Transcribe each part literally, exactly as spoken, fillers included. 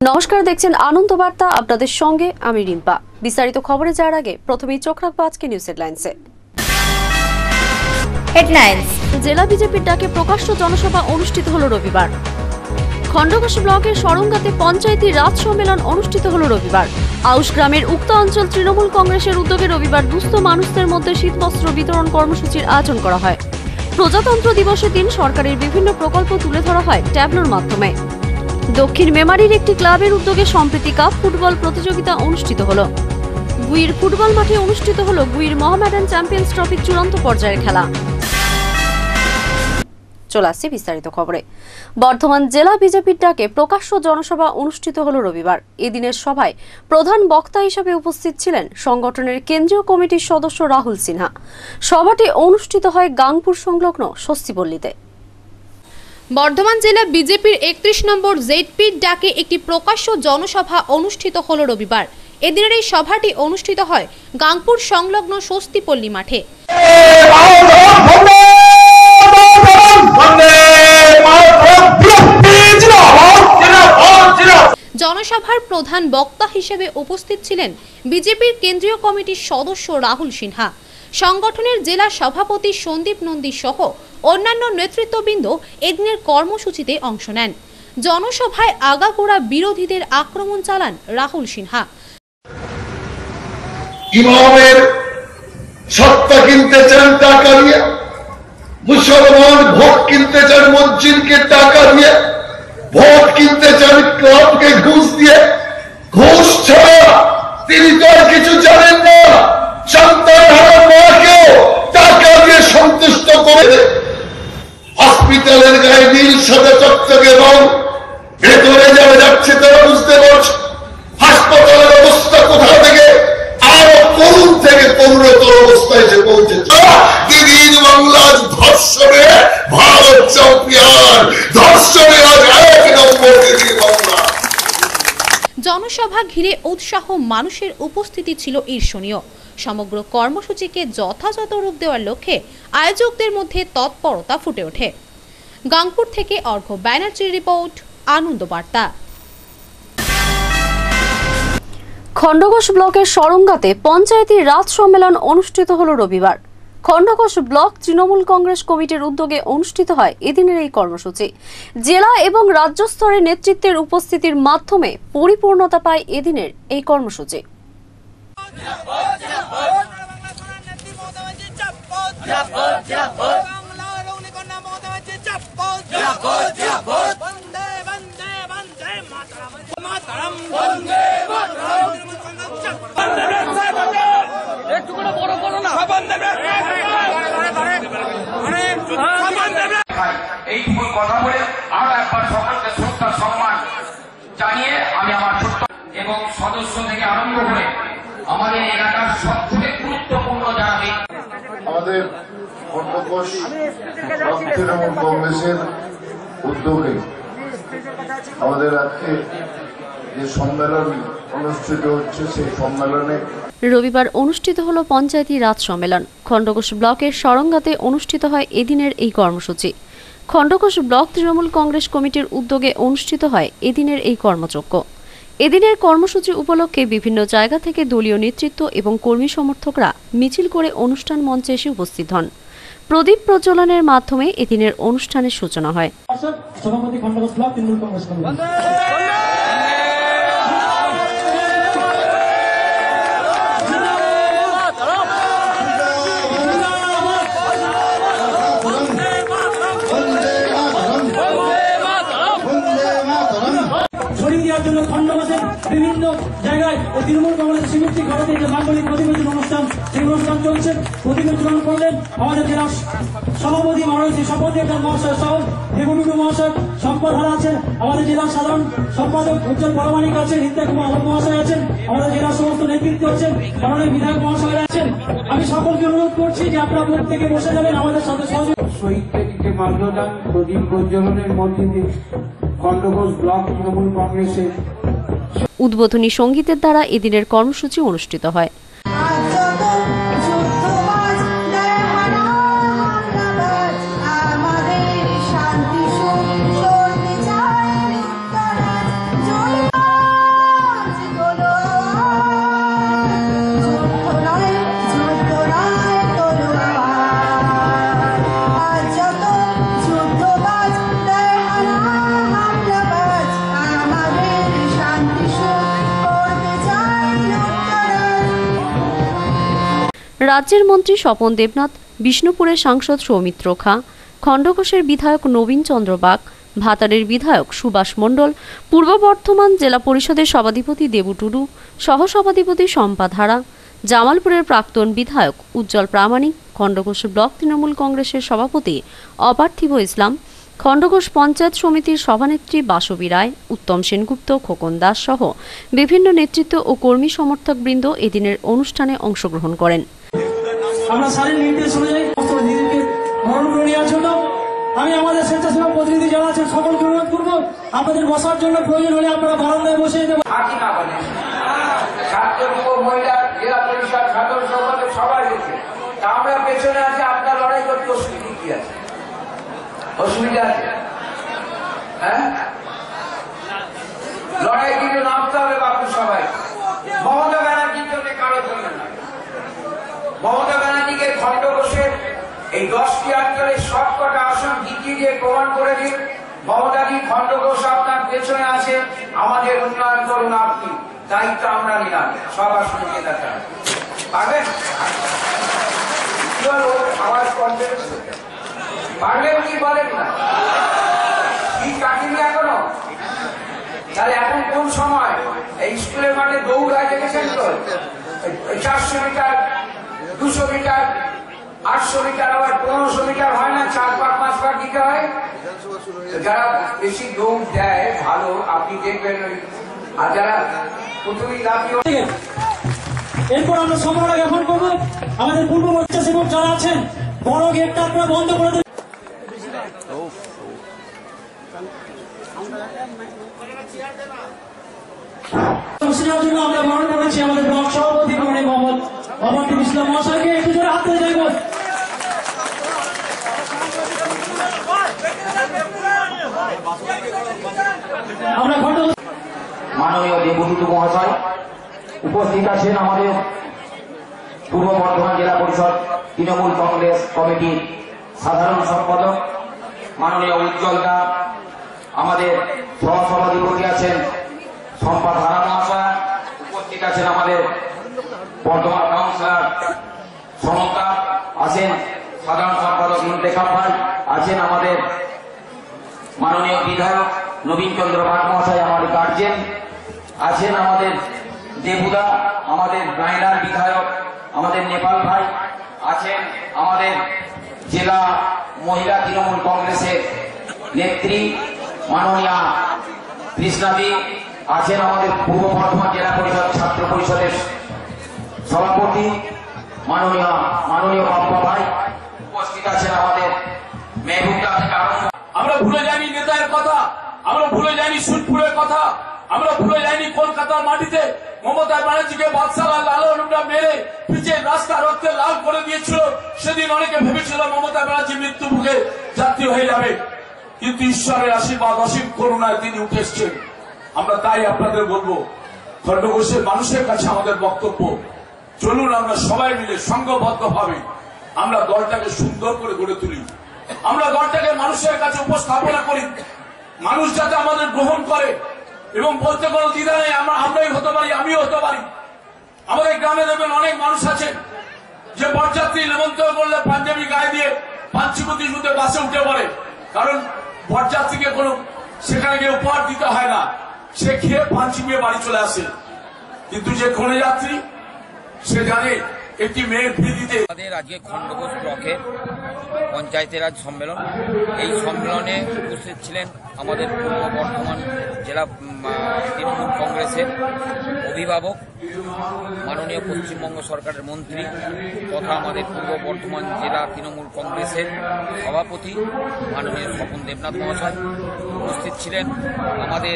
নমস্কার, দেখছেন আনন্দ বার্তা। আপনাদের সঙ্গে আমি রিম্পা। বিস্তারিত খবরে যাওয়ার আগে প্রথমেই চোখ রাখবো আজকে নিউজ হেডলাইন্সে। হেডলাইন্স। জেলা বিজেপির ডাকে প্রকাশ্য জনসভা অনুষ্ঠিত হলো রবিবার। খণ্ডঘোষ ব্লকের সরঙ্গাতে পঞ্চায়েতি রাজ সম্মেলন অনুষ্ঠিত হলো রবিবার। আউশ গ্রামের উক্ত অঞ্চল তৃণমূল কংগ্রেসের উদ্যোগে রবিবার দুস্থ মানুষদের মধ্যে শীতবস্ত্র বিতরণ কর্মসূচির আয়োজন করা হয়। প্রজাতন্ত্র দিবসের দিন সরকারের বিভিন্ন প্রকল্প তুলে ধরা হয় ট্যাবলোর মাধ্যমে। দক্ষিণ মেমারির একটি ক্লাবের উদ্যোগে সম্প্রীতি কাপ ফুটবল প্রতিযোগিতা অনুষ্ঠিত হলো। গুইর ফুটবল মাঠে অনুষ্ঠিত হলো গুইর মহামেডান চ্যাম্পিয়ন্স ট্রফির চূড়ান্ত পর্যায়ের খেলা। চলে আসছে বিস্তারিত খবরে। বর্ধমান জেলা বিজেপির ডাকে প্রকাশ্য জনসভা অনুষ্ঠিত হলো রবিবার। এদিনের সভায় প্রধান বক্তা হিসেবে উপস্থিত ছিলেন সংগঠনের কেন্দ্রীয় কমিটির সদস্য রাহুল সিনহা। সভাটি অনুষ্ঠিত হয় গাংপুর সংলগ্ন স্বস্তিপল্লীতে। বর্ধমান জেলা বিজেপির একত্রিশ নম্বর জেডপির ডাকে একটি প্রকাশ্য জনসভা অনুষ্ঠিত হল রবিবার। এদিনের এই সভাটি অনুষ্ঠিত হয় গাংপুর সংলগ্ন স্বস্তিপল্লী মাঠে। জনসভার প্রধান বক্তা হিসেবে উপস্থিত ছিলেন বিজেপির কেন্দ্রীয় কমিটির সদস্য রাহুল সিনহা। সংগঠনের জেলা সভাপতি সন্দীপ নন্দী সহ অন্যান্য নেতৃত্ববৃন্দ এদিনের কর্মসূচিতে অংশ নেন। জনসভায় আগাগোড়া বিরোধীদের আক্রমণ চালান রাহুল সিনহা। ইমামের সত্তা কিনতে চান টাকা দিয়ে, মুসলমান ভোট কিনতে চান মসজিদকে টাকা দিয়ে, ভোট কিনতে চান ক্লাবকে ঘুষ দিয়ে। ঘুষ ছাড়া তিনি তো আর কিছু জানেন না। সন্তান হারা মাকেও টাকা দিয়ে সন্তুষ্ট করে হসপিটালের গায়ে নীল সাদা চকচকে রং, ভেতরে যারা যাচ্ছে তারা বুঝতে পারছে হাসপাতালের অবস্থা কোথা থেকে আরো করুণ থেকে করুণতর অবস্থায় এসে পৌঁছেছে। দিদির বাংলার ধর্ষণে ভারত চ্যাম্পিয়ন, ধর্ষণে আজ এক নম্বর দিদির বাংলা। জনসভা ঘিরে উৎসাহ মানুষের উপস্থিতি ছিল ঈর্ষণীয়। সমগ্র কর্মসূচিকে যথাযথ রূপ দেওয়ার লক্ষ্যে আয়োজকদের মধ্যে তৎপরতা ফুটে ওঠে। গাংপুর থেকে অর্ঘ্য ব্যানার্জির রিপোর্ট, আনন্দ বার্তা। খণ্ডঘোষ ব্লকের সরঙ্গাতে পঞ্চায়েতি রাজ সম্মেলন অনুষ্ঠিত হলো রবিবার। খণ্ডঘোষ ব্লক তৃণমূল কংগ্রেস কমিটির উদ্যোগে অনুষ্ঠিত হয় এদিনের এই কর্মসূচি। জেলা এবং রাজ্য স্তরের নেতৃত্বের উপস্থিতির মাধ্যমে পরিপূর্ণতা পায় এদিনের এই কর্মসূচি। এইটুকু কথা বলে আরো একবার সকলকে শ্রদ্ধা সম্মান জানিয়ে আমি আমার ছোট্ট এবং সদস্য থেকে আরম্ভ করে আমাদের এলাকার সবথেকে গুরুত্বপূর্ণ যারা আমাদের খণ্ডঘোষ তৃণমূল কংগ্রেসের উদ্যোগে আমাদের আজকে যে সম্মেলন অনুষ্ঠিত হচ্ছে সেই সম্মেলনে রবিবার অনুষ্ঠিত হলো পঞ্চায়েতি রাজ সম্মেলন। খণ্ডঘোষ ব্লকের সরঙ্গাতে অনুষ্ঠিত হয় এদিনের এই কর্মসূচি। খণ্ডঘোষ ব্লক তৃণমূল কংগ্রেস কমিটির উদ্যোগে অনুষ্ঠিত হয় এদিনের এই কর্মযজ্ঞ। এদিনের কর্মসূচি উপলক্ষে বিভিন্ন জায়গা থেকে দলীয় নেতৃত্ব এবং কর্মী সমর্থকরা মিছিল করে অনুষ্ঠান মঞ্চে এসে উপস্থিত হন। প্রদীপ প্রজ্বলনের মাধ্যমে এদিনের অনুষ্ঠানের সূচনা হয়। বিভিন্ন জায়গায় তৃণমূল কংগ্রেসের শিবিরটি ঘটাতে যে মাঙ্গলিক প্রতিবেদন অনুষ্ঠান, সেই অনুষ্ঠান চলছে। প্রতিবেদন করলেন আমাদের জেলা সভাপতি মাননীয় শপথ মহাশয় সহ দেবনুরু মহাশয়, সম্পদ হারা আছেন, আমাদের জেলার সাধারণ সম্পাদক উজ্জ্বল পরমাণিক আছেন, হিন্দা কুমার মহাশয় আছেন, আমাদের জেলার সমস্ত নেতৃত্ব আছেন, মাননীয় বিধায়ক মহাশয় আছেন। আমি সকলকে অনুরোধ করছি যে আপনারা মুখ থেকে বসে যাবেন আমাদের সাথে সহযোগ। শহীদ ব্যক্তিকে মাল্যদান প্রদীপ প্রজ্বলনের মধ্যে দিয়ে খণ্ডঘোষ ব্লক তৃণমূল কংগ্রেসের উদ্বোধনী সঙ্গীতের দ্বারা এদিনের কর্মসূচি অনুষ্ঠিত হয়। রাজ্যের মন্ত্রী স্বপন দেবনাথ, বিষ্ণুপুরের সাংসদ সৌমিত্র খা, খণ্ডঘোষের বিধায়ক নবীন চন্দ্র বাগ, ভাতারের বিধায়ক সুভাষ মণ্ডল, পূর্ব বর্ধমান জেলা পরিষদের সভাধিপতি দেবু টুডু, সহসভাধিপতি শম্পা ধারা, জামালপুরের প্রাক্তন বিধায়ক উজ্জ্বল প্রামাণিক, খণ্ডঘোষ ব্লক তৃণমূল কংগ্রেসের সভাপতি অপার্থিব ইসলাম, খণ্ডঘোষ পঞ্চায়েত সমিতির সভানেত্রী বাসবী রায়, উত্তম সেনগুপ্ত, খোকন দাস সহ বিভিন্ন নেতৃত্ব ও কর্মী সমর্থক বৃন্দ এদিনের অনুষ্ঠানে অংশগ্রহণ করেন। আমরা সারের নির্দেশ অনুযায়ী দিদিকে বরণ করে নেওয়ার জন্য আমি আমাদের স্বেচ্ছাসেবক প্রতিনিধি যারা আছেন সকলকে অনুরোধ করবো, আপনাদের বসার জন্য প্রয়োজন হলে আপনারা বারান্দায় বসে দেবেন। মহিলা জেলা পরিষদ সাধারণ সম্পাদক সবাই গেছে, আমরা পেছনে আছে। আপনার লড়াই করতে অসুবিধা কি আছে? অসুবিধা আছে? হ্যাঁ, লড়াই কিন্তু নামতে হবে বাপু সবাই। মমতা ব্যানার্জির জন্য কারোর জন্য না। মমতা ব্যানার্জিকে খণ্ডঘোষের এই দশটি অঞ্চলের সবকটা আসন জিতিয়ে দিয়ে প্রমাণ করে দিন মমতাজি খণ্ডঘোষ আপনার পেছনে আছে, আমাদের উন্নয়ন করুন আপনি। দায়িত্ব আমরা নিলাম, সব আসনে জেতাতে পারবেন। আওয়াজ কনফিডেন্স পারবেন কি বলেন না? কি কাটিনি এখনো? তাহলে এখন কোন সময়? এই স্কুলের মাঠে দৌড় হয় দেখেছেন তো? চারশো মিটার, দুশো মিটার, আটশো মিটার, আবার পনেরোশো মিটার হয় না, চার পাঁচ পাঁচ পাঁচ দিতে হয়। যারা বেশি দৌড় দেয় ভালো, আপনি দেখবেন। আর যারা প্রথমেই লাফিয়ে, এরপর আমরা সম্মাননা জ্ঞাপন করবো আমাদের পূর্ব স্বেচ্ছাসেবক যারা আছেন। বড় গেটটা আপনারা বন্ধ করে দেবেন। জন্য আমরা বরণ করেছি আমাদের ব্লক সভাপতি মাননীয় মোহাম্মদ অপার্থিব ইসলাম মহাশয়কে। একটু জোরে হাত তুলে যাইব। আমরা মাননীয় দেবদূত মহাশয় উপস্থিত আছেন, আমাদের পূর্ব বর্ধমান জেলা পরিষদ তৃণমূল কংগ্রেস কমিটির সাধারণ সম্পাদক মাননীয় উজ্জ্বল দা, আমাদের সহসভাধিপতি আছেন শম্পা ধারা মহাশয়, উপস্থিত আছেন আমাদের বর্ধমান কাউন্সিলর সমতা, আছেন সাধারণ সম্পাদক ইন্তেখাব ভাই, আছেন আমাদের মাননীয় বিধায়ক নবীন চন্দ্র বাগ মহাশয়, আমাদের গার্জেন আছেন, আমাদের দেবুদা, আমাদের গাইলার বিধায়ক আমাদের নেপাল ভাই আছেন, আমাদের জেলা মহিলা তৃণমূল কংগ্রেসের নেত্রী মাননীয়া কৃষ্ণাদি আছেন, আমাদের পূর্ব বর্ধমান জেলা পরিষদ ছাত্র পরিষদের সভাপতি মাননীয় মাননীয় বাপ্পা ভাই, উপস্থিত আছেন আমাদের মেহবুবদা থেকে আরম্ভ। আমরা ভুলে যাইনি নেতার কথা, আমরা ভুলে যাইনি সুটপুরের কথা, আমরা ভুলে যাইনি কলকাতার মাটিতে মমতা ব্যানার্জিকে বাদশাহ লালনটা মেরে পিছিয়ে রাস্তা রক্তে লাল করে দিয়েছিল। সেদিন অনেকে ভেবেছিল মমতা ব্যানার্জি মৃত্যু মুখে যাত্রী হয়ে যাবে, কিন্তু ঈশ্বরের আশীর্বাদ অসীম করুণায় তিনি উঠে এসছেন। আমরা তাই আপনাদের বলবো, খণ্ডঘোষের মানুষের কাছে আমাদের বক্তব্য, চলুন আমরা সবাই মিলে সংঘবদ্ধ ভাবে আমরা দলটাকে সুন্দর করে গড়ে তুলি, আমরা দলটাকে মানুষের কাছে উপস্থাপনা করি, মানুষ যাতে আমাদের গ্রহণ করে এবং বলতে কোনো দ্বিধা নেই, আমরা আমরাই হতে পারি, আমিও হতে পারি। আমাদের গ্রামে দেখবেন অনেক মানুষ আছেন যে বরযাত্রী নেমন্তন্ন করলে পাঞ্জাবি গায়ে দিয়ে পাঞ্চিপতি শুনতে বাসে উঠে পড়ে, কারণ বরযাত্রীকে কোনো সেখানে গিয়ে উপহার দিতে হয় না, সে খেয়ে পাঞ্চি নিয়ে বাড়ি চলে আসে। কিন্তু যে কনে যাত্রী সে জানে একটি মেয়ের ভিড় দিতে। আমাদের আজকে খণ্ডঘোষ ব্লকের পঞ্চায়েতের রাজ সম্মেলন, এই সম্মেলনে উপস্থিত ছিলেন আমাদের পূর্ব বর্ধমান জেলা তৃণমূল কংগ্রেসের অভিভাবক মাননীয় পশ্চিমবঙ্গ সরকারের মন্ত্রী তথা আমাদের পূর্ব বর্ধমান জেলা তৃণমূল কংগ্রেসের সভাপতি মাননীয় স্বপন দেবনাথ মহাশয়, উপস্থিত ছিলেন আমাদের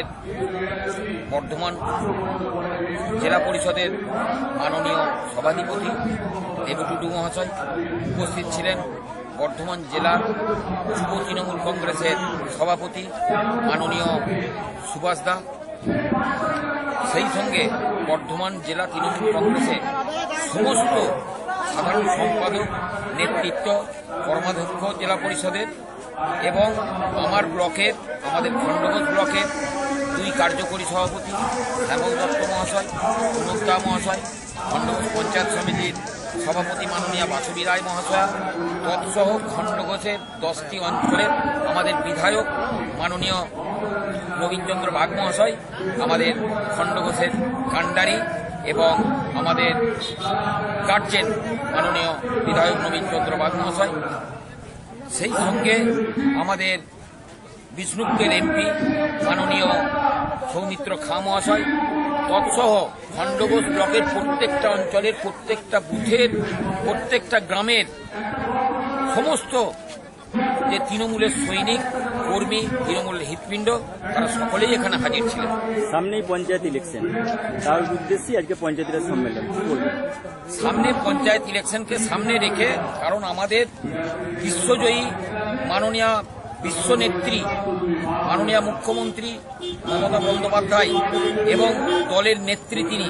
বর্ধমান জেলা পরিষদের মাননীয় সভাধিপতি দেবু টুডু মহাশয়, উপস্থিত ছিলেন বর্ধমান জেলার যুব তৃণমূল কংগ্রেসের সভাপতি মাননীয় সুভাষ দা, সেই সঙ্গে বর্ধমান জেলা তৃণমূল কংগ্রেসের সমস্ত সাধারণ সম্পাদক, নেতৃত্ব, কর্মাধ্যক্ষ জেলা পরিষদের এবং আমার ব্লকের আমাদের খণ্ডঘোষ ব্লকের দুই কার্যকরী সভাপতি শ্যামল দত্ত মহাশয়, অনুপ দা মহাশয়, খণ্ডঘোষ পঞ্চায়েত সমিতির সভাপতি মাননীয়া বাসবী রায় মহাশয়া তৎসহ খণ্ডঘোষের দশটি অঞ্চলের আমাদের বিধায়ক মাননীয় নবীনচন্দ্র বাগ মহাশয়, আমাদের খণ্ডঘোষের কাণ্ডারি এবং আমাদের গার্জেন মাননীয় বিধায়ক নবীনচন্দ্র বাগ মহাশয়, সেই সঙ্গে আমাদের বিষ্ণুপুরের এমপি মাননীয় সৌমিত্র খাঁ মহাশয়, তৎসহ খণ্ডঘোষ ব্লকের প্রত্যেকটা অঞ্চলের প্রত্যেকটা বুথের প্রত্যেকটা গ্রামের সমস্ত যে তৃণমূলের সৈনিক কর্মী, তৃণমূলের হৃৎপিণ্ড, তারা সকলেই এখানে হাজির ছিলেন। সামনেই পঞ্চায়েত ইলেকশন, তার উদ্দেশ্যে আজকে পঞ্চায়েত সম্মেলন। সামনে পঞ্চায়েত ইলেকশনকে সামনে রেখে, কারণ আমাদের বিশ্বজয়ী মাননীয় বিশ্বনেত্রী মাননীয় মুখ্যমন্ত্রী মমতা বন্দ্যোপাধ্যায় এবং দলের নেত্রী তিনি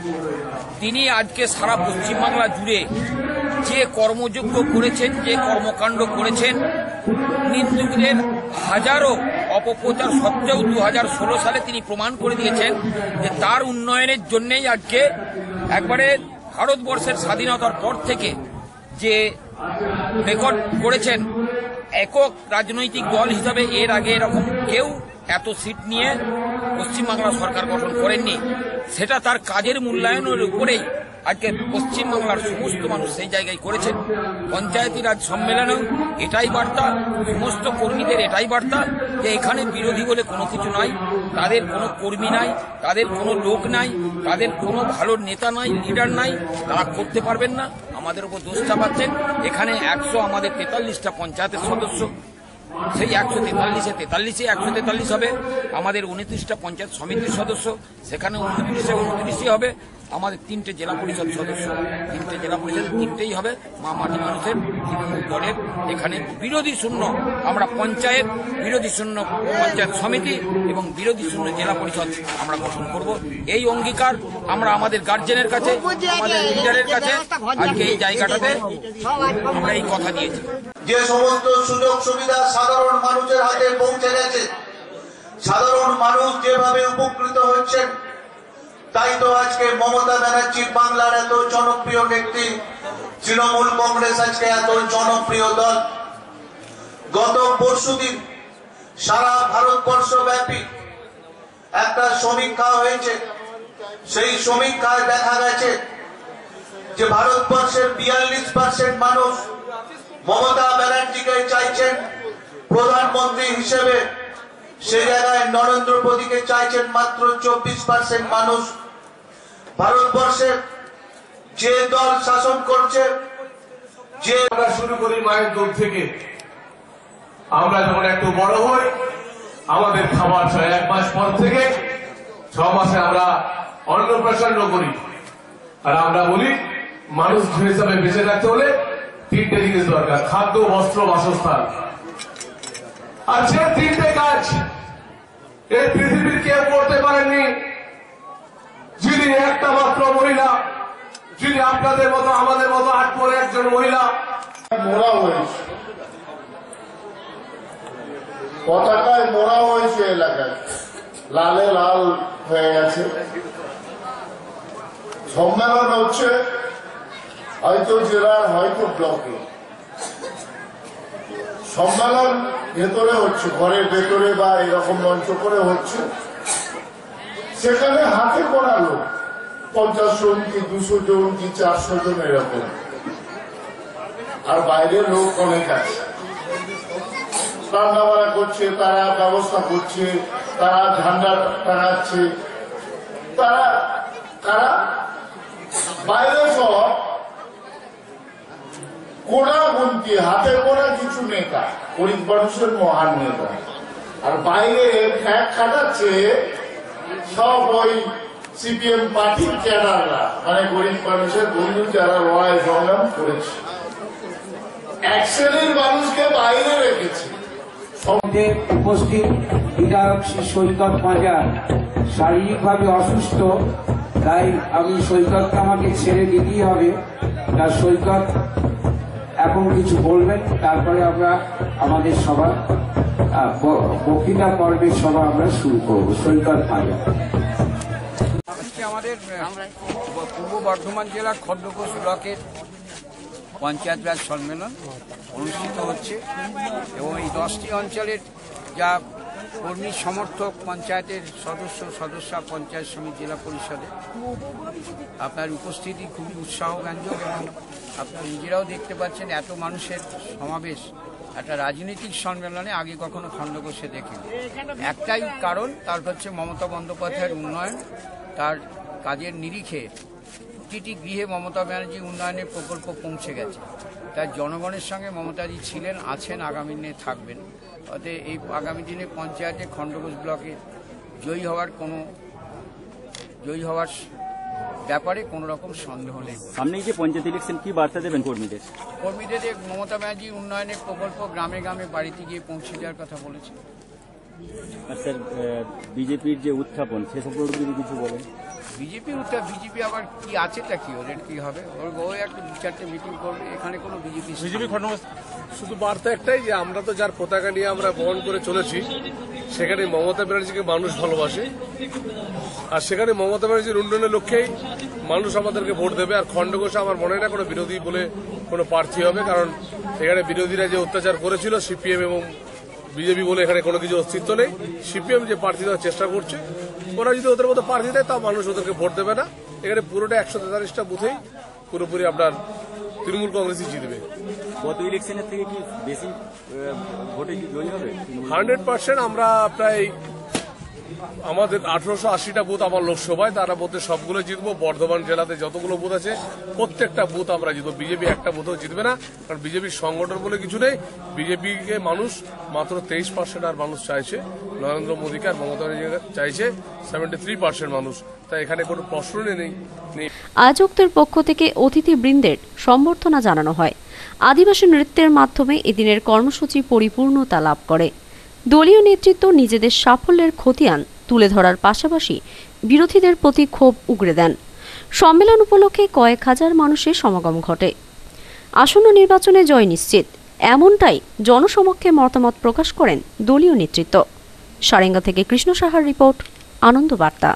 তিনি আজকে সারা পশ্চিমবাংলা জুড়ে যে কর্মযজ্ঞ করেছেন, যে কর্মকাণ্ড করেছেন, নিন্দুকদের হাজারো অপপ্রচার সত্ত্বেও দু হাজার ষোলো সালে তিনি প্রমাণ করে দিয়েছেন যে তার উন্নয়নের জন্যেই আজকে একবারে ভারতবর্ষের স্বাধীনতার পর থেকে যে রেকর্ড করেছেন, একক রাজনৈতিক দল হিসাবে এর আগে এরকম কেউ এত সিট নিয়ে পশ্চিমবাংলা সরকার গঠন করেননি। সেটা তার কাজের মূল্যায়নের উপরেই আজকে পশ্চিমবাংলার সমস্ত মানুষ সেই জায়গায় করেছেন। পঞ্চায়েতি রাজ সম্মেলনেও এটাই বার্তা, সমস্ত কর্মীদের এটাই বার্তা যে এখানে বিরোধী বলে কোনো কিছু নাই, তাদের কোনো কর্মী নাই, তাদের কোনো লোক নাই, তাদের কোনো ভালো নেতা নাই, লিডার নাই, তারা করতে পারবেন না। আমাদের উপর দোষ চাপাচ্ছেন। এখানে একশো আমাদের তেতাল্লিশটা পঞ্চায়েতের সদস্য, সেই একশো তেতাল্লিশে তেতাল্লিশে একশো তেতাল্লিশ হবে। আমাদের উনত্রিশটা পঞ্চায়েত সমিতির সদস্য, সেখানে উনত্রিশে উনত্রিশই হবে। আমাদের তিনটে জেলা পরিষদ সদস্য, তিনটে জেলা পরিষদ তিনটেই হবে মা মাটি মানুষের তৃণমূল দলের। এখানে বিরোধী শূন্য আমরা পঞ্চায়েত, বিরোধী শূন্য পঞ্চায়েত সমিতি এবং বিরোধী শূন্য জেলা পরিষদ আমরা গঠন করব। এই অঙ্গীকার আমরা আমাদের গার্জেনের কাছে, আমাদের লিডারের কাছে আজকে এই জায়গাটাতে আমরা এই কথা দিয়েছি। যে সমস্ত সুযোগ সুবিধা সাধারণ মানুষের হাতে পৌঁছে গেছে, সাধারণ মানুষ যেভাবে উপকৃত হচ্ছেন, তাই তো আজকে মমতা ব্যানার্জি বাংলার এত জনপ্রিয় নেত্রী, তৃণমূল কংগ্রেস আজকে এত জনপ্রিয় দল। গত পরশুদিন সারা ভারতবর্ষ ব্যাপী একটা সমীক্ষা হয়েছে। সেই সমীক্ষায় দেখা গেছে যে ভারতবর্ষের বিয়াল্লিশ পার্সেন্ট মানুষ মমতা ব্যানার্জিকে চাইছেন প্রধানমন্ত্রী হিসেবে, সে জায়গায় নরেন্দ্র মোদীকে চাইছেন মাত্র চব্বিশ পার্সেন্ট মানুষ। ভারতবর্ষের যে দল শাসন করছে, যে আমরা শুরু করি মায়ের দুধ থেকে, আমরা যখন একটু বড় হই আমাদের খাবার ছয় এক মাস পর থেকে ছ মাসে আমরা অন্নপ্রাশন করি। আর আমরা বলি মানুষ হিসাবে বেঁচে থাকতে হলে তিনটে জিনিস দরকার: খাদ্য, বস্ত্র, বাসস্থান। আর সে তিনটে কাজ এই পৃথিবীর কেউ করতে পারেননি। যিনি একটা মাত্র মহিলা, যিনি আপনাদের মতো আমাদের মতো আট পরে একজন মহিলা, মোড়া হয়েছে, পতাকায় মোড়া হয়েছে, এলাকায় লালে লাল হয়ে গেছে। সম্মেলন হচ্ছে হয়তো জেলার, হয়তো ব্লকে। সম্মেলন ভেতরে হচ্ছে, ঘরের ভেতরে বা এরকম মঞ্চ করে হচ্ছে। সেখানে হাতে করা লোক পঞ্চাশ জন কি দুশো জন কি চারশো জন এরকম, আর বাইরের লোক অনেক আছে। রান্নাবাড়া করছে, তারা ব্যবস্থা করছে, তারা ঝান্ডা টাঙাচ্ছে, তারা তারা বাইরে সব কোনা গুনতি হাতে করা কিছু নেতা, গরিব মানুষের মহান নেতা। আর বাইরে ফ্যাক খাটাচ্ছে সব ওই সিপিএম পার্টির ক্যাডাররা, মানে গরিব মানুষের বন্ধু যারা লড়াই সংগ্রাম করেছে। এক শ্রেণীর মানুষকে বাইরে রেখেছে। উপস্থিত বিধায়ক শ্রী সৈকত পাঁজা শারীরিকভাবে অসুস্থ, তাই আমি সৈকতকে আমাকে ছেড়ে দিতেই হবে। তার সৈকত এখন কিছু বলবেন, তারপরে আমরা আমাদের সভা বক্তৃতা পর্বের সভা আমরা শুরু করব। সৈকত পাঁজা। আজকে আমাদের পূর্ব বর্ধমান জেলার খণ্ডঘোষ ব্লকের পঞ্চায়েত রাজ সম্মেলন অনুষ্ঠিত হচ্ছে এবং এই দশটি অঞ্চলের যা কর্মী সমর্থক, পঞ্চায়েতের সদস্য সদস্যা, পঞ্চায়েত সমিতি, জেলা পরিষদে আপনার উপস্থিতি খুবই উৎসাহব্যঞ্জক এবং আপনারা নিজেরাও দেখতে পাচ্ছেন এত মানুষের সমাবেশ একটা রাজনৈতিক সম্মেলনে আগে কখনো খণ্ডঘোষে দেখিনি। একটাই কারণ, তার হচ্ছে মমতা বন্দ্যোপাধ্যায়ের উন্নয়ন, তার কাজের নিরিখে প্রতিটি গৃহে মমতা ব্যানার্জি উন্নয়নের প্রকল্প পৌঁছে গেছে। তাই জনগণের সঙ্গে মমতাজি ছিলেন, আছেন, আগামী দিনে থাকবেন। অতএব এই আগামী দিনে পঞ্চায়েতে খণ্ডঘোষ ব্লকে জয়ী হওয়ার কোনো জয়ী হওয়ার ব্যাপারে কোনো রকম সন্দেহ নেই। সামনে যে পঞ্চায়েত ইলেকশন, কি বার্তা দেবেন কর্মীদের? কর্মীদের মমতা ব্যানার্জি উন্নয়নের প্রকল্প গ্রামে গ্রামে বাড়িতে গিয়ে পৌঁছে দেওয়ার কথা বলেছে। আর স্যার, বিজেপির যে উত্থাপন সে সম্পর্কে যদি কিছু বলেন। বিজেপির উত্থাপ, বিজেপি আবার কি আছেটা কি, ওদের কি হবে? ওর ও একটা দু চারটে মিটিং করবে, এখানে কোনো বিজেপি বিজেপি খণ্ডঘোষ শুধু বার্তা একটাই যে আমরা তো যার পতাকা নিয়ে আমরা বহন করে চলেছি, সেখানে মমতা ব্যানার্জিকে মানুষ ভালোবাসে, আর সেখানে মমতা ব্যানার্জির উন্নয়নের লক্ষ্যেই মানুষ আমাদেরকে ভোট দেবে। আর খণ্ডঘোষে আমার মনে হয় না কোনো বিরোধী বলে কোনো প্রার্থী হবে, কারণ এখানে বিরোধীরা যে অত্যাচার করেছিল সিপিএম এবং বিজেপি বলে এখানে কোনো কিছু অস্তিত্ব নেই। সিপিএম যে প্রার্থী দেওয়ার চেষ্টা করছে, ওরা যদি ওদের মতো প্রার্থী দেয় তা মানুষ ওদেরকে ভোট দেবে না। এখানে পুরোটা একশো তেতাল্লিশটা বুথেই পুরোপুরি আপনার তৃণমূল কংগ্রেসই জিতবে। গত ইলেকশনের থেকে কি বেশি ভোটে জয়ী হবে? হান্ড্রেড পার্সেন্ট আমরা প্রায় আমাদের আঠারোশো আশিটা বুথ আমার লোকসভায়, তারা বুথে সবগুলো জিতবো। বর্ধমান জেলাতে যতগুলো বুথ আছে প্রত্যেকটা বুথ আমরা জিতবো। বিজেপি একটা বুথও জিতবে না, কারণ বিজেপির সংগঠন বলে কিছু নেই। বিজেপিকে মানুষ মাত্র তেইশ পার্সেন্ট আর মানুষ চাইছে, নরেন্দ্র মোদীকে আর মমতা ব্যানার্জিকে চাইছে সেভেন্টি থ্রি পার্সেন্ট মানুষ। তাই এখানে কোনো প্রশ্নই নেই। আয়োজকদের পক্ষ থেকে অতিথিবৃন্দের সম্বর্ধনা জানানো হয়। আদিবাসী নৃত্যের মাধ্যমে এদিনের কর্মসূচি পরিপূর্ণতা লাভ করে। দলীয় নেতৃত্ব নিজেদের সাফল্যের খতিয়ান তুলে ধরার পাশাপাশি বিরোধীদের প্রতি ক্ষোভ উগরে দেন। সম্মেলন উপলক্ষে কয়েক হাজার মানুষের সমাগম ঘটে। আসন্ন নির্বাচনে জয় নিশ্চিত, এমনটাই জনসমক্ষে মতামত প্রকাশ করেন দলীয় নেতৃত্ব। সারেঙ্গা থেকে কৃষ্ণ সাহার রিপোর্ট, আনন্দ বার্তা।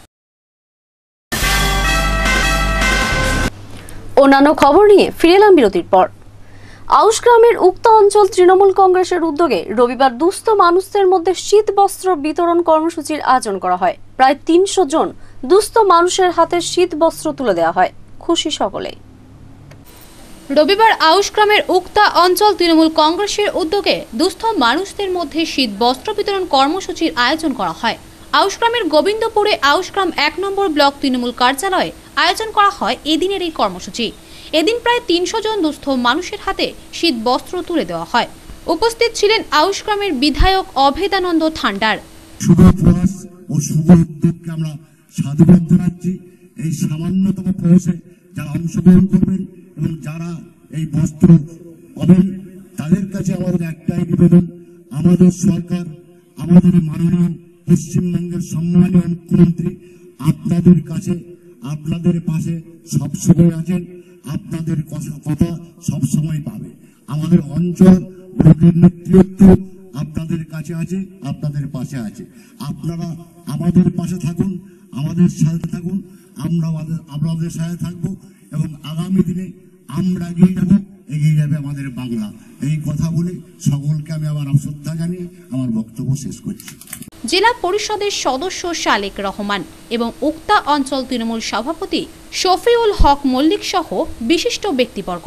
অন্যান্য খবর নিয়ে ফিরে এলাম বিরতির পর। আউশ গ্রামের উক্ত অঞ্চল তৃণমূল কংগ্রেসের উদ্যোগে রবিবার দুস্থ মানুষদের মধ্যে শীত বস্ত্র বিতরণ কর্মসূচির আয়োজন করা হয়। প্রায় তিনশো জন দুস্থ মানুষের হাতে শীত বস্ত্র তুলে দেওয়া হয়। খুশি সকলে। রবিবার আউশ গ্রামের উক্তা অঞ্চল তৃণমূল কংগ্রেসের উদ্যোগে দুস্থ মানুষদের মধ্যে শীত বস্ত্র বিতরণ কর্মসূচির আয়োজন করা হয়। আউশ গ্রামের গোবিন্দপুরে আউশ গ্রাম এক নম্বর ব্লক তৃণমূল কার্যালয়ে আয়োজন করা হয় এদিনের এই কর্মসূচি। এদিন প্রায় তিনশো জন দুস্থ মানুষের হাতে শীত বস্ত্র তুলে দেওয়া হয়। উপস্থিত ছিলেন আউশ গ্রামের বিধায়ক অভেদানন্দ থান্ডার। শুভ প্রয়াস ও শুভ উদ্যোগকে আমরা সাধুবাদ জানাচ্ছি। এই সামান্যতম প্রয়াসে যারা অংশগ্রহণ করবেন এবং যারা এই বস্ত্র পাবেন তাদের কাছে আমাদের একটাই নিবেদন, আমাদের সরকার, আমাদের মাননীয় পশ্চিমবঙ্গের সম্মানীয় মুখ্যমন্ত্রী আপনাদের কাছে, আপনাদের পাশে সবসময় আছেন, আপনাদের কথা সবসময় পাবে। আমাদের অঞ্চল ব্লকের নেতৃত্ব আপনাদের কাছে আছে, আপনাদের পাশে আছে। আপনারা আমাদের পাশে থাকুন, আমাদের সাথে থাকুন, আমরা আপনাদের সাথে থাকবো এবং আগামী দিনে আমরা এগিয়ে যাব, এগিয়ে যাবে আমাদের বাংলা। এই কথা বলে সকলকে আমি আবার শ্রদ্ধা জানিয়ে আমার বক্তব্য শেষ করছি। জেলা পরিষদের সদস্য শালেক রহমান এবং উক্তা অঞ্চল তৃণমূল সভাপতি শফিউল হক মল্লিক সহ বিশিষ্ট ব্যক্তিবর্গ।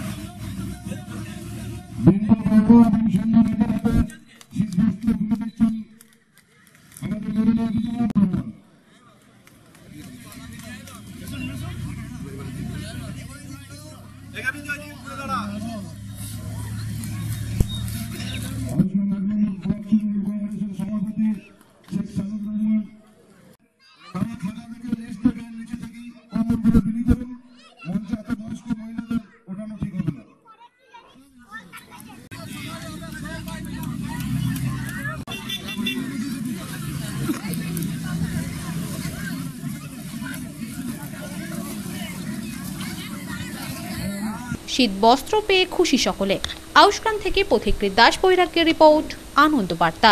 শীত বস্ত্র পেয়ে খুশি সকলে। আউশগ্রাম থেকে পথিকৃৎ দাস বৈরাগ্যের রিপোর্ট, আনন্দ বার্তা।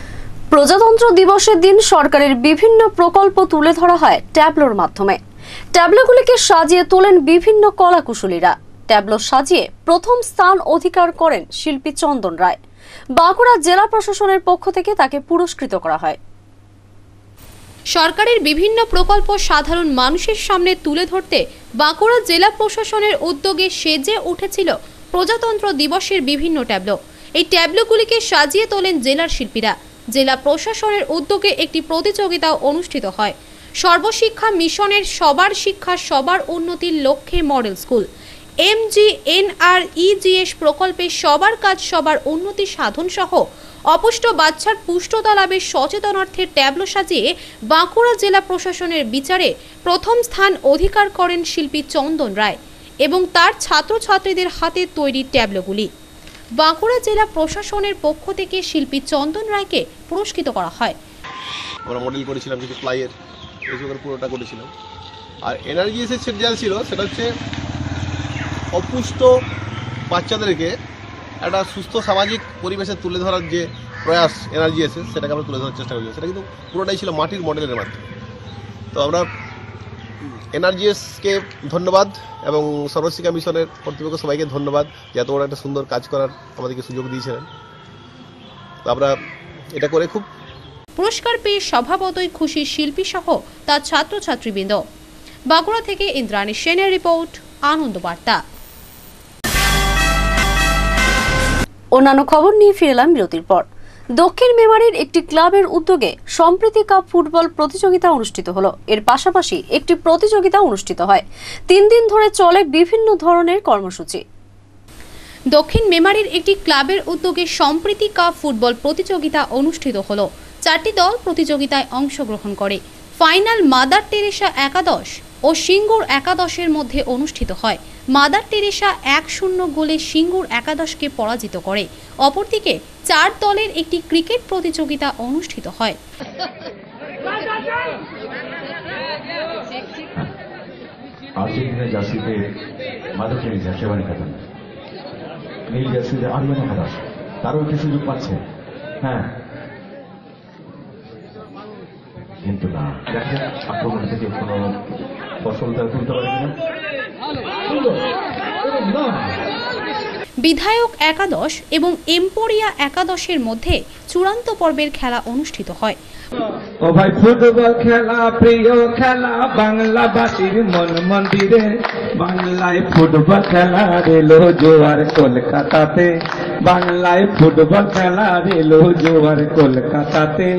প্রজাতন্ত্র দিবসের দিন সরকারের বিভিন্ন প্রকল্প তুলে ধরা হয় ট্যাবলোর মাধ্যমে। ট্যাবলোগুলিকে সাজিয়ে তোলেন বিভিন্ন কলাকুশলীরা। ট্যাবলো সাজিয়ে প্রথম স্থান অধিকার করেন শিল্পী চন্দন রায়। বাঁকুড়া জেলা প্রশাসনের পক্ষ থেকে তাকে পুরস্কৃত করা হয়। সরকারের বিভিন্ন প্রকল্প সাধারণ মানুষের সামনে তুলে ধরতে বাঁকুড়া জেলা প্রশাসনের উদ্যোগে সেজে উঠেছিল প্রজাতন্ত্র দিবসের বিভিন্ন ট্যাবলো। এই ট্যাবলোগুলিকে সাজিয়ে তোলেন জেলার শিল্পীরা। জেলা প্রশাসনের উদ্যোগে একটি প্রতিযোগিতা অনুষ্ঠিত হয়। সর্বশিক্ষা মিশনের সবার শিক্ষা সবার উন্নতির লক্ষ্যে model school M G N R E G S প্রকল্পে সবার কাজ সবার উন্নতি সাধন সহ অপুষ্ট বাচ্চার পুষ্টতা লাভের সচেতনার্থে ট্যাবলো সাজিয়ে বাঁকুড়া জেলা প্রশাসনের বিচারে প্রথম স্থান অধিকার করেন শিল্পী চন্দন রায় এবং তার ছাত্রছাত্রীদের হাতে তৈরি ট্যাবলোগুলি। বাঁকুড়া জেলা প্রশাসনের পক্ষ থেকে শিল্পী চন্দন রায়কে পুরস্কৃত করা হয়। আমরা মডেল করেছিলাম কিছু প্লাইয়ের, এই পুরোটা করেছিলাম। আর এনআরজিএসের সেট যা ছিল সেটা হচ্ছে অপুষ্ট বাচ্চাদেরকে একটা সুস্থ সামাজিক পরিবেশে তুলে ধরার যে প্রয়াস এনআরজিএসের, সেটাকে আমরা তুলে ধরার চেষ্টা করছি। সেটা কিন্তু পুরোটাই ছিল মাটির মডেলের মাধ্যমে। তো আমরা এনআরজিএসকে ধন্যবাদ এবং সর্বশিক্ষা মিশনের কর্তৃপক্ষ সবাইকে ধন্যবাদ যে এত বড় একটা সুন্দর কাজ করার আমাদেরকে সুযোগ দিয়েছিলেন। তো আমরা এটা করে খুব পুরস্কার পেয়ে স্বভাবতই খুশি শিল্পী সহ তার ছাত্রছাত্রীবৃন্দ। বাঁকুড়া থেকে ইন্দ্রাণী সেনের রিপোর্ট, আনন্দ বার্তা। অন্যান্য খবর নিয়ে ফিরলাম বিরতির পর। দক্ষিণ মেমারির একটি ক্লাবের উদ্যোগে সম্প্রীতি কাপ ফুটবল প্রতিযোগিতা অনুষ্ঠিত হলো। এর পাশাপাশি একটি প্রতিযোগিতা অনুষ্ঠিত হয়। তিন দিন ধরে চলে বিভিন্ন ধরনের কর্মসূচি। দক্ষিণ মেমারির একটি ক্লাবের উদ্যোগে সম্প্রীতি কাপ ফুটবল প্রতিযোগিতা অনুষ্ঠিত হলো। চারটি দল প্রতিযোগিতায় অংশগ্রহণ করে। ফাইনাল মাদার টেরেসা একাদশ ও সিঙ্গুর একাদশের মধ্যে অনুষ্ঠিত হয়। মাদার টেরেসা এক শূন্য গোলে সিঙ্গুর একাদশকে পরাজিত করে। অপরদিকে চার দলের একটি ক্রিকেট প্রতিযোগিতা অনুষ্ঠিত হয়। আর্জেন্টিনা জার্সিতে মাদার টেরেসা সেবানিকেতন, নীল জার্সিতে আরিয়ানা হাদাস, তারও একটি সুযোগ পাচ্ছে। হ্যাঁ, কিন্তু না, দেখা যাক আক্রমণ থেকে কোনো ফসল তারা তুলতে পারে কিনা। বিধায়ক একাদশ এবং এম্পোরিয়া একাদশের মধ্যে চূড়ান্ত পর্বের খেলা অনুষ্ঠিত হয়। ও ভাই, ফুটবল খেলা প্রিয় খেলা বাংলাবাসীর মন মন্দিরে। বাংলায় ফুটবল খেলা রেলো জোয়ার কলকাতাতে। বাংলায় ফুটবল খেলা রেলো জোয়ার কলকাতাতে।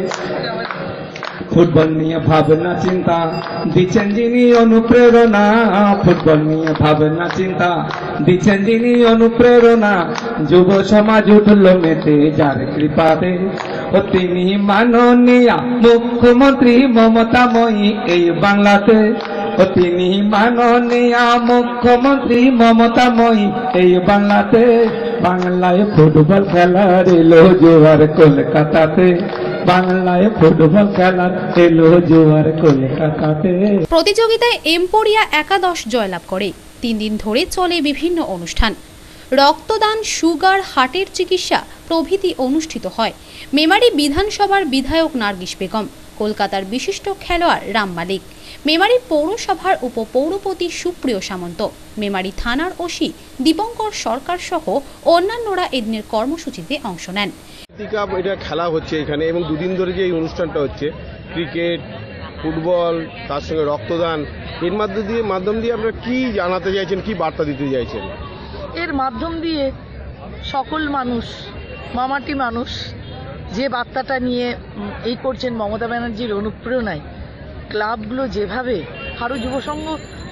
ফুটবল নিয়ে ভাবনা চিন্তা দিচ্ছেন যিনি অনুপ্রেরণা। ফুটবল নিয়ে ভাবনা চিন্তা দিচ্ছেন যিনি অনুপ্রেরণা। যুব সমাজ উঠল মেতে যার কৃপাতে। ও তিনি মাননীয়া মুখ্যমন্ত্রী মমতাময়ী এই বাংলাতে। ও তিনি মাননীয়া মুখ্যমন্ত্রী মমতাময়ী এই বাংলাতে। বাংলায় ফুটবল খেলা এলো জোয়ার কলকাতাতে। বাংলায় ফুটবল খেলা এলো জোয়ার কলকাতাতে। প্রতিযোগিতায় এম্পোরিয়া একাদশ জয়লাভ করে। তিন দিন ধরে চলে বিভিন্ন অনুষ্ঠান। রক্তদান, সুগার, হার্টের চিকিৎসা প্রভৃতি অনুষ্ঠিত হয়। মেমারি বিধানসভার বিধায়ক নার্গিস বেগম, কলকাতার বিশিষ্ট খেলোয়াড় রাম মালিক, মেমারি পৌরসভার উপপৌরপতি সুপ্রিয় সামন্ত, মেমারি থানার ওসি দীপঙ্কর সরকার সহ অন্যান্যরা এদিনের কর্মসূচিতে অংশ নেন। কাপ এটা খেলা হচ্ছে এখানে, এবং দুদিন ধরে যে এই অনুষ্ঠানটা হচ্ছে, ক্রিকেট, ফুটবল, তার সঙ্গে রক্তদান, এর মাধ্যম দিয়ে মাধ্যম দিয়ে আপনারা কি জানাতে চাইছেন, কি বার্তা দিতে চাইছেন? এর মাধ্যম দিয়ে সকল মানুষ, মামাটি মানুষ যে বার্তাটা নিয়ে এই করছেন মমতা ব্যানার্জির অনুপ্রেরণায়, ক্লাবগুলো যেভাবে, আরও যুবসংঘ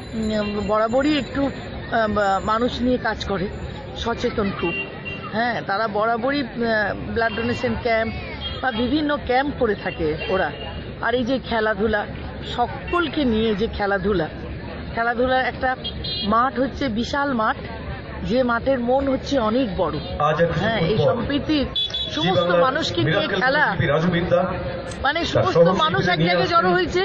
বরাবরই একটু মানুষ নিয়ে কাজ করে, সচেতন খুব। হ্যাঁ, তারা বরাবরই ব্লাড ডোনেশন ক্যাম্প বা বিভিন্ন ক্যাম্প করে থাকে ওরা। আর এই যে খেলাধুলা, সকলকে নিয়ে যে খেলাধুলা, খেলাধুলার একটা মাঠ হচ্ছে বিশাল মাঠ, যে মাঠের মন হচ্ছে অনেক বড়। হ্যাঁ, এই সম্প্রীতির সমস্ত মানুষকে নিয়ে খেলা, মানে সমস্ত মানুষ এক জায়গায় জড়ো হয়েছে,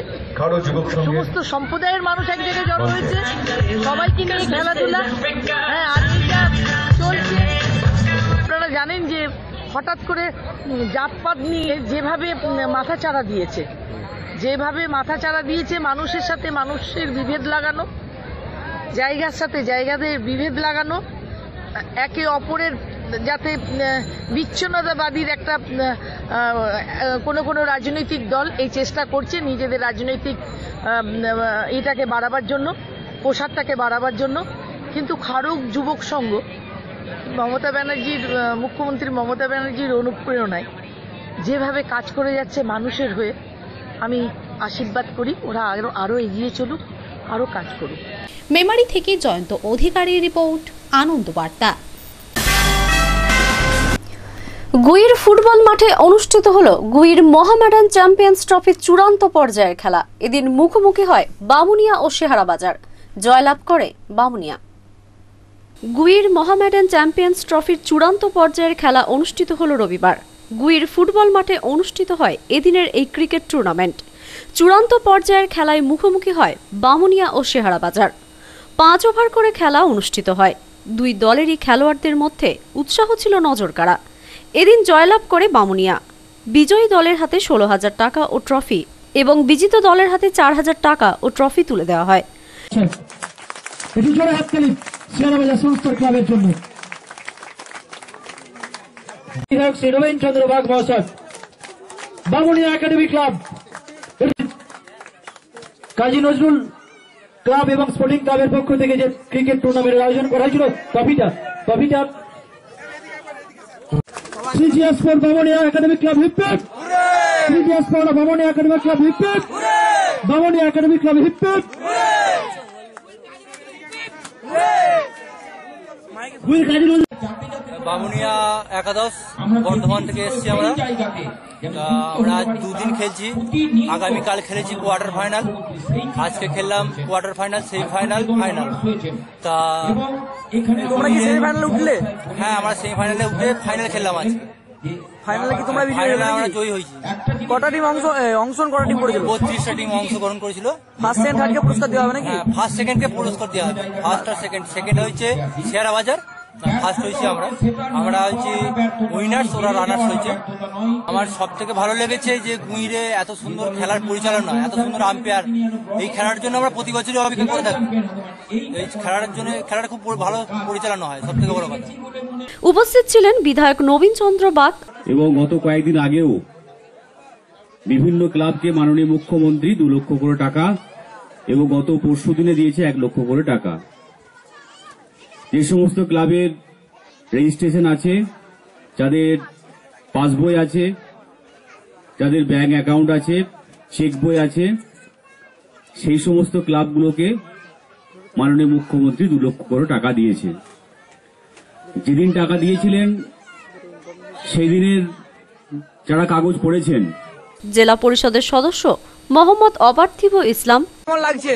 সমস্ত সম্প্রদায়ের মানুষ এক জায়গায় জড়ো হয়েছে, সবাইকে নিয়ে খেলাধুলা। হ্যাঁ, আর এইটা চলছে। আপনারা জানেন যে হঠাৎ করে জাতপাত নিয়ে যেভাবে মাথাচাড়া দিয়েছে, যেভাবে মাথাচাড়া দিয়েছে মানুষের সাথে মানুষের বিভেদ লাগানো, জায়গার সাথে জায়গাদের বিভেদ লাগানো, একে অপরের যাতে বিচ্ছিন্নতাবাদীর একটা কোনো কোনো রাজনৈতিক দল এই চেষ্টা করছে নিজেদের রাজনৈতিক এটাকে বাড়াবার জন্য, প্রসারটাকে বাড়াবার জন্য। কিন্তু খারুক যুবক সংঘ মমতা ব্যানার্জির মুখ্যমন্ত্রী মমতা ব্যানার্জির অনুপ্রেরণায় যেভাবে কাজ করে যাচ্ছে মানুষের হয়ে, আমি আশীর্বাদ করি ওরা আরো আরো এগিয়ে চলুক, আরো কাজ করুক। মেমারি থেকে জয়ন্ত অধিকারী রিপোর্ট, আনন্দ বার্তা। গুইর ফুটবল মাঠে অনুষ্ঠিত হলো গুইর মহামেডান চ্যাম্পিয়ন্স ট্রফির চূড়ান্ত পর্যায়ের খেলা। এদিন মুখোমুখি হয় বামুনিয়া ও শেহারা বাজার। জয়লাভ করে বামুনিয়া। গুইর মহামেডান চ্যাম্পিয়ন্স ট্রফির চূড়ান্ত পর্যায়ের খেলা অনুষ্ঠিত হলো রবিবার। গুইর ফুটবল মাঠে অনুষ্ঠিত হয় এদিনের এই ক্রিকেট টুর্নামেন্ট। চূড়ান্ত পর্যায়ের খেলায় মুখোমুখি হয় বামুনিয়া ও শেহারা বাজার। পাঁচ ওভার করে খেলা অনুষ্ঠিত হয়। দুই দলেরই খেলোয়াড়দের মধ্যে উৎসাহ ছিল নজরকাড়া। এদিন জয়লাভ করে বামুনিয়া। বিজয়ী দলের হাতে ষোলো হাজার টাকা ও ট্রফি এবং বিজিত দলের হাতে চার হাজার টাকা ও ট্রফি তুলে দেওয়া হয়। চন্দ্রবাগ মহাশয়, Bamunia academy club, Kazi Nazrul club এবং স্পোর্টিং ক্লাবের পক্ষ থেকে যে ক্রিকেট টুর্নামেন্টের আয়োজন করা হয়েছিল, ট্রফিটা ট্রফিটা CGS for Bamunia academy club হিপপেট, CGS for Bamunia academy club হিপপেট, বামুনিয়া একাডেমি ক্লাব হিপপেট। বামুনিয়া একাদশ বর্ধমান থেকে এসেছি আমরা। আমরা দুদিন খেলছি, আগামীকাল খেলেছি কোয়ার্টার ফাইনাল, আজকে খেললাম quarter final, semi final, final. তা তোমরা কি সেমি ফাইনালে উঠলে? হ্যাঁ, আমরা সেমি ফাইনালে উঠে ফাইনাল খেললাম আজকে। ফাইনালে কি তোমরা ফাইনালে আমরা জয়ী হয়েছি। কটা টিম অংশ অংশগ্রহণ কটা টিম করেছিল? বত্রিশটা টিম অংশগ্রহণ করেছিল। ফার্স্ট সেকেন্ড থার্ডকে পুরস্কার দেওয়া হবে নাকি? ফার্স্ট সেকেন্ডকে পুরস্কার দেওয়া হবে। ফার্স্ট আর সেকেন্ড, সেকেন্ড হয়েছে শেয়ারা বাজার, ফার্স্ট হয়েছি আমরা। আমরা হচ্ছে উইনার্স, ওরা রানার্স হয়েছে। আমার সব থেকে ভালো লেগেছে যে গুইরে এত সুন্দর খেলার পরিচালনা, এত সুন্দর আম্পায়ার। এই খেলার জন্য আমরা প্রতি বছরই অপেক্ষা করে থাকি। এই খেলার জন্য খেলাটা খুব ভালো পরিচালনা হয়, সব থেকে বড় কথা। উপস্থিত ছিলেন বিধায়ক নবীন চন্দ্র বাগ। এবং গত কয়েকদিন আগেও বিভিন্ন ক্লাবকে মাননীয় মুখ্যমন্ত্রী দু লক্ষ করে টাকা এবং গত পরশু দিনে দিয়েছে এক লক্ষ করে টাকা। যে সমস্ত ক্লাবের রেজিস্ট্রেশন আছে, যাদের পাসবই আছে, যাদের ব্যাংক অ্যাকাউন্ট আছে, চেক বই আছে, সেই সমস্ত ক্লাবগুলোকে মাননীয় মুখ্যমন্ত্রী দু লক্ষ করে টাকা দিয়েছে। যেদিন টাকা দিয়েছিলেন সেই দিনের যারা কাগজ পড়েছেন, জেলা পরিষদের সদস্য মোহাম্মদ অপার্থিব ইসলাম। কেমন লাগছে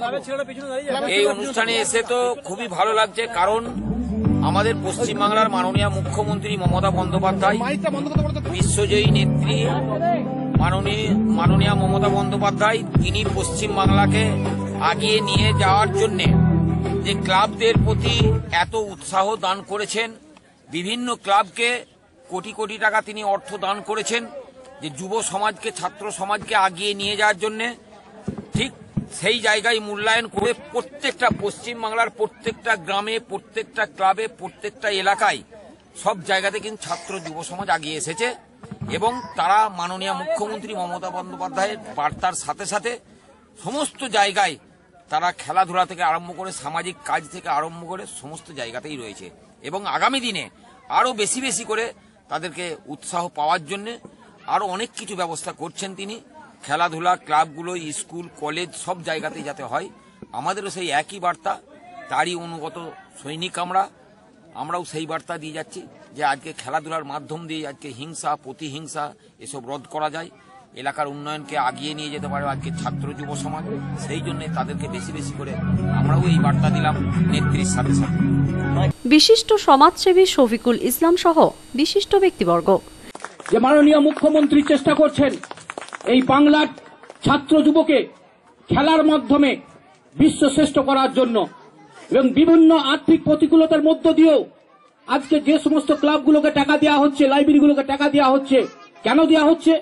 এই অনুষ্ঠানে এসে? তো খুবই ভালো লাগছে, কারণ আমাদের পশ্চিমবাংলার মাননীয় মুখ্যমন্ত্রী মমতা বন্দ্যোপাধ্যায়, বিশ্বজয়ী নেত্রী মাননীয় মাননীয় মমতা বন্দ্যোপাধ্যায়, তিনি পশ্চিমবাংলাকে আগিয়ে নিয়ে যাওয়ার জন্য যে ক্লাবদের প্রতি এত উৎসাহ দান করেছেন, বিভিন্ন ক্লাবকে কোটি কোটি টাকা তিনি অর্থ দান করেছেন, যে যুব সমাজকে, ছাত্র সমাজকে আগিয়ে নিয়ে যাওয়ার জন্য। ঠিক সেই জায়গায় মূল্যায়ন করে প্রত্যেকটা পশ্চিমবাংলার প্রত্যেকটা গ্রামে, প্রত্যেকটা ক্লাবে, প্রত্যেকটা এলাকায়, সব জায়গাতে কিন্তু ছাত্র যুব সমাজ আগিয়ে এসেছে এবং তারা মাননীয় মুখ্যমন্ত্রী মমতা বন্দ্যোপাধ্যায়ের বার্তার সাথে সাথে সমস্ত জায়গায় তারা খেলাধুলা থেকে আরম্ভ করে সামাজিক কাজ থেকে আরম্ভ করে সমস্ত জায়গাতেই রয়েছে এবং আগামী দিনে আরও বেশি বেশি করে তাদেরকে উৎসাহ পাওয়ার জন্য আরও অনেক কিছু ব্যবস্থা করছেন তিনি। খেলাধুলা, ক্লাবগুলো, স্কুল, কলেজ সব জায়গাতেই যাতে হয়। আমাদেরও সেই একই বার্তা, তারই অনুগত সৈনিক আমরা। আমরাও সেই বার্তা দিয়ে যাচ্ছি যে আজকে খেলাধুলার মাধ্যম দিয়ে আজকে হিংসা, প্রতিহিংসা এসব রোধ করা যায়, এলাকার উন্নয়নকে আগিয়ে নিয়ে যেতে পারে আজকে ছাত্র যুব সমাজ। সেই জন্য তাদেরকে বেশি বেশি করে আমরাও এই বার্তা দিলাম নেত্রীর সাথে সাথে। বিশিষ্ট সমাজসেবী শফিকুল ইসলাম সহ বিশিষ্ট ব্যক্তিবর্গ। যে মাননীয় মুখ্যমন্ত্রী চেষ্টা করছেন এই বাংলার ছাত্র যুবকে খেলার মাধ্যমে বিশ্ব শ্রেষ্ঠ করার জন্য এবং বিভিন্ন আর্থিক প্রতিকূলতার মধ্য দিয়েও আজকে যে সমস্ত ক্লাবগুলোকে টাকা দেওয়া হচ্ছে, লাইব্রেরিগুলোকে টাকা দেওয়া হচ্ছে, কেন দেওয়া হচ্ছে?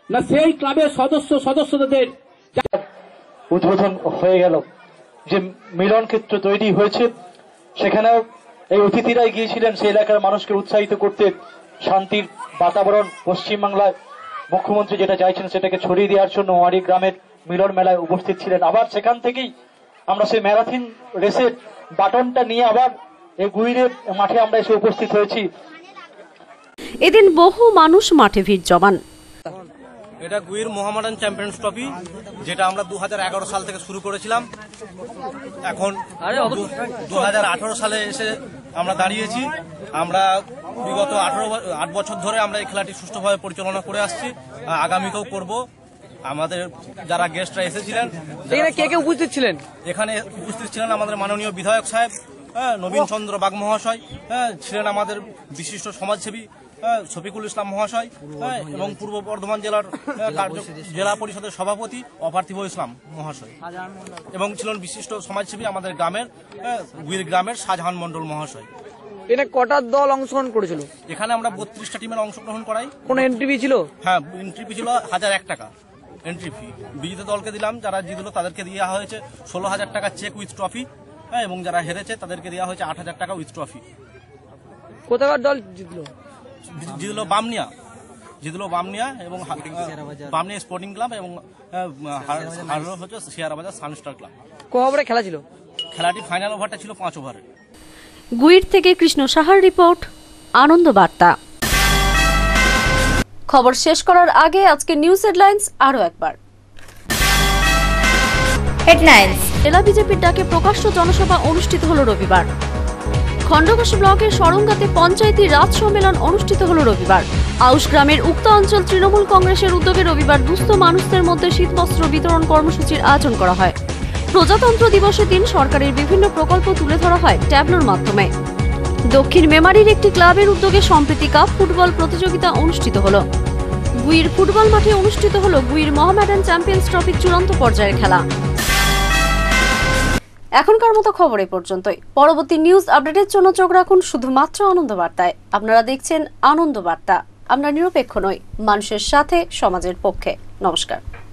না সেই ক্লাবের সদস্য সদস্যদের উদ্বোধন হয়ে গেল, যে মিলন ক্ষেত্র তৈরি হয়েছে সেখানেও এই অতিথিরাই গিয়েছিলেন সেই এলাকার মানুষকে উৎসাহিত করতে। শান্তির বাতাবরণ পশ্চিমবাংলায় মুখ্যমন্ত্রী যেটা চাইছেন সেটাকে ছড়িয়ে দেওয়ার জন্য ওয়ারি গ্রামের মিলন মেলায় উপস্থিত ছিলেন। আবার সেখান থেকেই আমরা সেই ম্যারাথন রেসের বাটনটা নিয়ে আবার এই গুইরের মাঠে আমরা এসে উপস্থিত হয়েছি। এদিন বহু মানুষ মাঠে ভিড় জমান। এটা গুইর মোহামেডান চ্যাম্পিয়ন্স ট্রফি, যেটা আমরা দু হাজার এগারো সাল থেকে শুরু করেছিলাম। এখন দু হাজার আঠারো সালে এসে আমরা দাঁড়িয়েছি। আমরা বিগত আঠারো আট বছর ধরে আমরা এই খেলাটি সুষ্ঠুভাবে পরিচালনা করে আসছি, আগামীতেও করব। আমাদের যারা গেস্টরা এসেছিলেন, এখানে কে কে উপস্থিত ছিলেন? এখানে উপস্থিত ছিলেন আমাদের মাননীয় বিধায়ক সাহেব, হ্যাঁ, নবীন চন্দ্র বাগ মহাশয়, হ্যাঁ, ছিলেন আমাদের বিশিষ্ট সমাজসেবী শফিকুল ইসলাম মহাশয়, হ্যাঁ, এবং পূর্ব বর্ধমান জেলার জেলা পরিষদের সভাপতি অপার্থিব ইসলাম মহাশয়, এবং ছিলেন বিশিষ্ট সমাজসেবী আমাদের গ্রামের গুইর গ্রামের শাহজাহান মন্ডল মহাশয়। এটা কটা দল অংশগ্রহণ করেছিল? এখানে আমরা বত্রিশটা টিমের অংশগ্রহণ করাই। কোন এন্ট্রি ফি ছিল? হ্যাঁ, এন্ট্রি ফি ছিল হাজার এক টাকা এন্ট্রি ফি। বিজেতা দলকে দিলাম, যারা জিতলো তাদেরকে দেওয়া হয়েছে ষোলো হাজার টাকা চেক উইথ ট্রফি, হ্যাঁ, এবং যারা হেরেছে তাদেরকে দেওয়া হয়েছে আট হাজার টাকা উইথ ট্রফি। কোথাকার দল জিতলো? জিতলো বামনিয়া, জিতলো বামনিয়া এবং বামনিয়া স্পোর্টিং ক্লাব, এবং হারলো হচ্ছে শেয়ারবাজার সানস্টার ক্লাব। ক ওভারে খেলা ছিল? খেলাটি ফাইনাল ওভারটা ছিল পাঁচ ওভারে। গুইর থেকে কৃষ্ণ সাহার রিপোর্ট, আনন্দ বার্তা। খবর শেষ করার আগে আজকে নিউজ হেডলাইন্স আরো একবার। হেডলাইন্স। জেলা বিজেপির ডাকে প্রকাশ্য জনসভা অনুষ্ঠিত হলো রবিবার। খন্ডঘোষ ব্লকের সরঙ্গাতে পঞ্চায়েতি রাজ সম্মেলন অনুষ্ঠিত হলো রবিবার। আউশ গ্রামের উক্ত অঞ্চল তৃণমূল কংগ্রেসের উদ্যোগে রবিবার দুস্থ মানুষদের মধ্যে শীতবস্ত্র বিতরণ কর্মসূচির আয়োজন করা হয়। প্রজাতন্ত্র দিবসের দিন সরকারের বিভিন্ন প্রকল্প তুলে ধরা হয় ট্যাবলোর মাধ্যমে। দক্ষিণ মেমারির একটি ক্লাবের উদ্যোগে সম্প্রীতি কাপ ফুটবল প্রতিযোগিতা অনুষ্ঠিত হলো। গুইর ফুটবল মাঠে অনুষ্ঠিত হলো গুইর মোহামেডান চ্যাম্পিয়ন্স ট্রফির চূড়ান্ত পর্যায়ের খেলা। এখনকার মতো খবর এ পর্যন্তই। পরবর্তী নিউজ আপডেটের জন্য চোখ রাখুন শুধুমাত্র আনন্দ বার্তায়। আপনারা দেখছেন আনন্দ বার্তা। আমরা নিরপেক্ষ নই, মানুষের সাথে, সমাজের পক্ষে। নমস্কার।